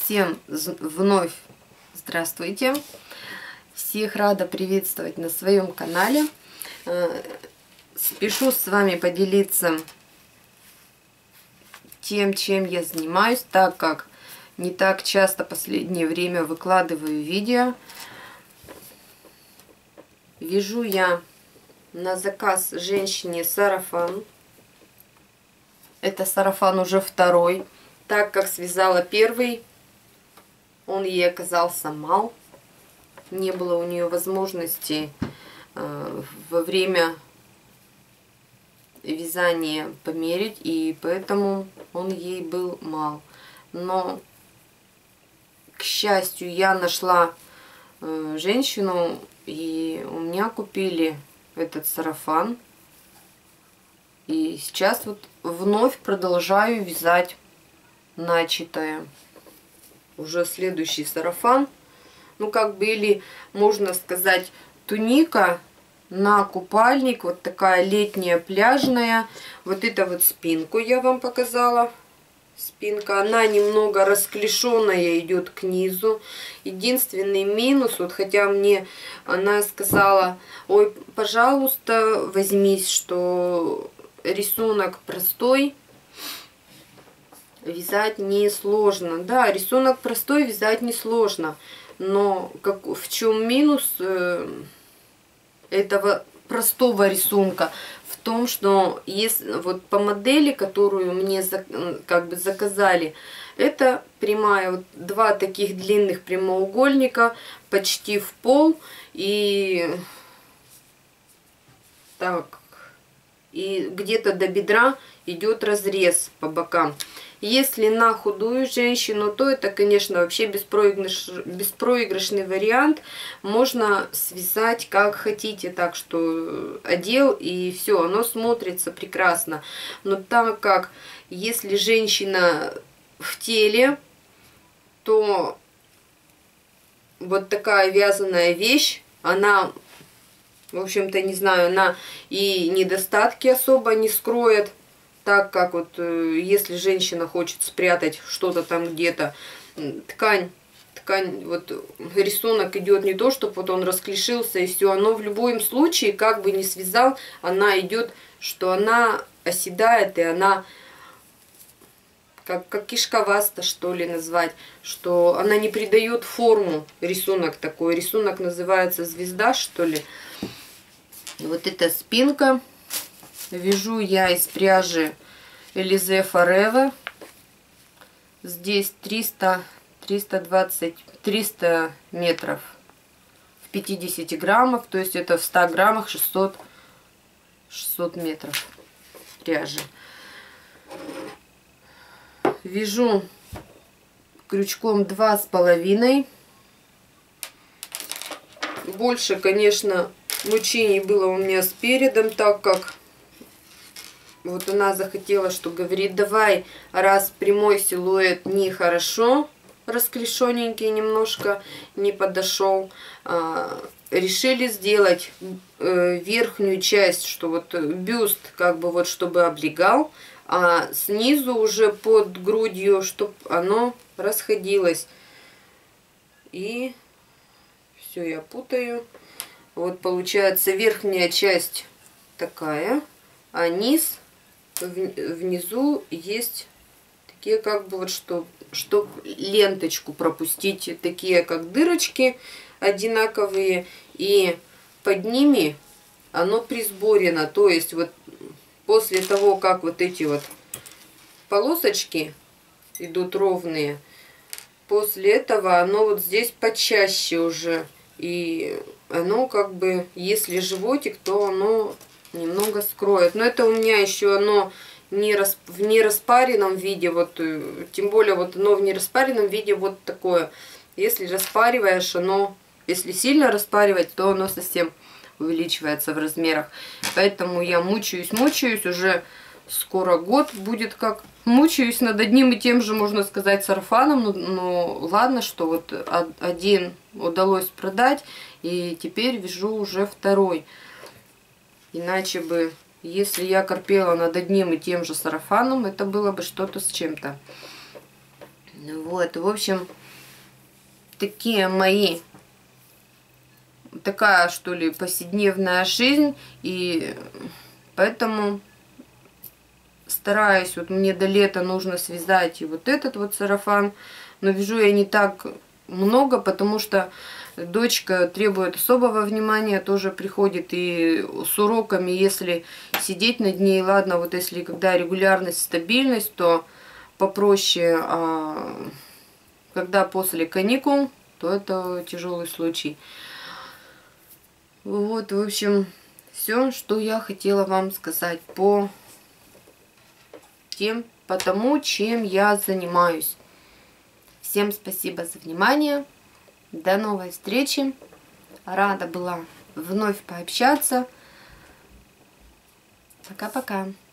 Всем вновь здравствуйте! Всех рада приветствовать на своем канале. Спешу с вами поделиться тем, чем я занимаюсь, так как не так часто в последнее время выкладываю видео. Вяжу я на заказ женщине сарафан. Это сарафан уже второй, так как связала первый, он ей оказался мал. Не было у нее возможности во время вязания померить, и поэтому он ей был мал. Но, к счастью, я нашла женщину, и у меня купили этот сарафан. И сейчас вот вновь продолжаю вязать начатое. Уже следующий сарафан. Ну, как бы, или можно сказать, туника на купальник. Вот такая летняя, пляжная. Вот это вот спинку я вам показала. Спинка, она немного расклешенная идет к низу. Единственный минус, вот хотя мне она сказала: ой, пожалуйста, возьмись, что рисунок простой, вязать несложно. Да, рисунок простой, вязать несложно. Но в чем минус этого простого рисунка? В том, что если вот по модели, которую мне как бы заказали, это прямая, вот два таких длинных прямоугольника почти в пол, и так, и где-то до бедра идет разрез по бокам. Если на худую женщину, то это, конечно, вообще беспроигрышный вариант. Можно связать как хотите, так что одел и все, оно смотрится прекрасно. Но так как если женщина в теле, то вот такая вязаная вещь, она, в общем-то, не знаю, она и недостатки особо не скроет. Так как вот если женщина хочет спрятать что-то там где-то, ткань, вот рисунок идет не то, чтобы вот он расклешился и все, оно в любом случае, как бы ни связал, она идет, что она оседает, и она как кишковаста, что ли, назвать, что она не придает форму, рисунок такой. Рисунок называется звезда, что ли. Вот эта спинка. Вяжу я из пряжи Элизе Форева. Здесь 300 метров в 50 граммах. То есть это в 100 граммах 600 метров пряжи. Вяжу крючком 2,5. Больше, конечно, мучений было у меня с передом, так как вот она захотела, что говорит: давай, раз прямой силуэт нехорошо, расклешененький немножко, не подошел, решили сделать верхнюю часть, что вот бюст как бы вот чтобы облегал, а снизу уже под грудью, чтобы оно расходилось. И все, я путаю. Вот получается верхняя часть такая, а низ, внизу есть такие как бы вот, чтобы ленточку пропустить, такие как дырочки одинаковые, и под ними оно присборено. То есть вот после того, как вот эти вот полосочки идут ровные, после этого оно вот здесь почаще уже, и оно как бы, если животик, то оно немного скроет. Но это у меня еще оно в нераспаренном виде, вот, тем более вот оно в нераспаренном виде вот такое. Если распариваешь, оно, если сильно распаривать, то оно совсем увеличивается в размерах. Поэтому я мучаюсь, уже скоро год будет, как мучаюсь над одним и тем же, можно сказать, сарафаном. Но ладно, что вот один удалось продать, и теперь вяжу уже второй. Иначе бы, если я корпела над одним и тем же сарафаном, это было бы что-то с чем-то. Вот, в общем, такие мои, такая, что ли, повседневная жизнь, и поэтому стараюсь, вот мне до лета нужно связать и вот этот вот сарафан, но вяжу я не так много, потому что дочка требует особого внимания, тоже приходит и с уроками, если сидеть над ней, ладно, вот если когда регулярность, стабильность, то попроще, а когда после каникул, то это тяжелый случай. Вот, в общем, все, что я хотела вам сказать по тому, чем я занимаюсь. Всем спасибо за внимание. До новой встречи. Рада была вновь пообщаться. Пока-пока.